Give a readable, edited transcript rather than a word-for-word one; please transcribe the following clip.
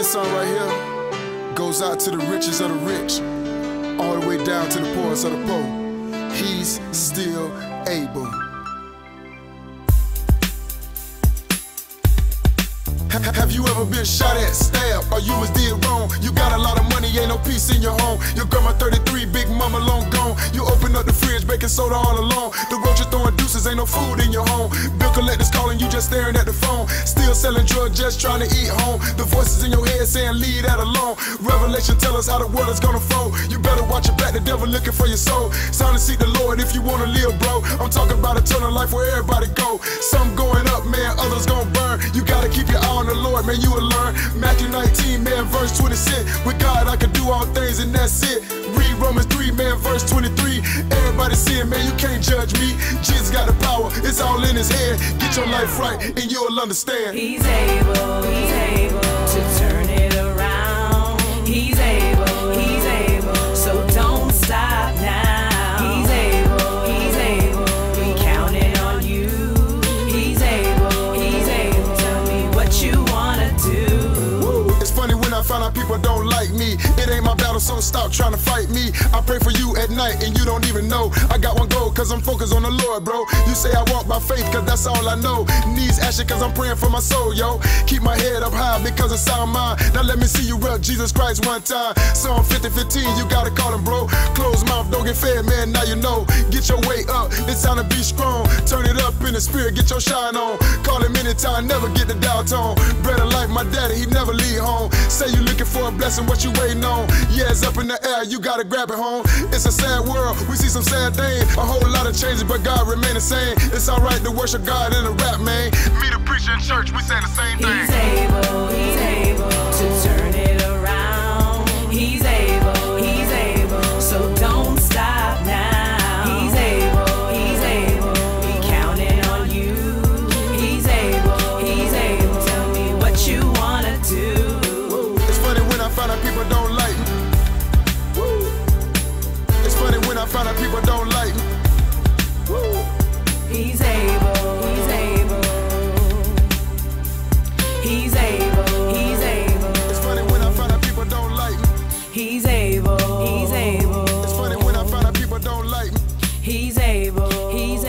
This song right here goes out to the richest of the rich, all the way down to the poorest of the poor. He's still able. Have you ever been shot at, stabbed, or you was did wrong? You got a lot of money, ain't no peace in your home. Your grandma 33, big mama long gone. You open up the fridge, baking soda all alone. The road you're throwing deuces, ain't no food in your home. Bill collectors calling you, just staring at the phone. Still selling drugs, just trying to eat home. The voices in your head saying leave that alone. Revelation tell us how the world is gonna fold. You better watch your back, the devil looking for your soul. It's time to seek the Lord if you wanna live, bro. I'm talking about eternal life where everybody go. Some going up, man, others gonna burn. You gotta keep your eye on the Lord, man, you will learn. Matthew 19, man, verse 26. With God I can do all things and that's it. Read Romans 3, man, verse 23. Everybody seeing, man, you can't judge me. Jesus got the power, it's all in his head. Get your life right and you'll understand. He's able to turn it around. He's able, so don't stop now. He's able, we counting on you. He's able, tell me what you wanna do. It's funny when I find out people don't like me. It ain't my battle, so stop trying to fight me. I pray for you at night and you don't even know. I got one goal cause I'm focused on the Lord, bro. You say I walk by faith cause that's all I know. Knees ashy cause I'm praying for my soul, yo. Keep my head up high because of sound mind. Now let me see you rep Jesus Christ one time. Psalm 50:15, you gotta call him, bro. Closed mouth, don't get fed, man, now you know. Get your weight up, it's time to be strong. Turn it up in the spirit, get your shine on. Call him anytime, never get the dial tone. Bread of life, my daddy, he never leave home. Say you looking for a blessing, what you waiting on? Yeah, it's up in the air, you gotta grab it home. It's a sad world, we see some sad things. A whole lot of changes, but God remain the same. It's alright to worship God in a rap, man. Me the preacher in church, we say the same thing. He's able to turn it around. He's able, so don't stop now. He's able, we counting on you. He's able, tell me what you wanna do. It's funny when I find out people don't like me. It's funny when I find out people don't like me. He's able, he's able. It's funny when I find out people don't like me. He's able, It's funny when I find out people don't like me. he's able.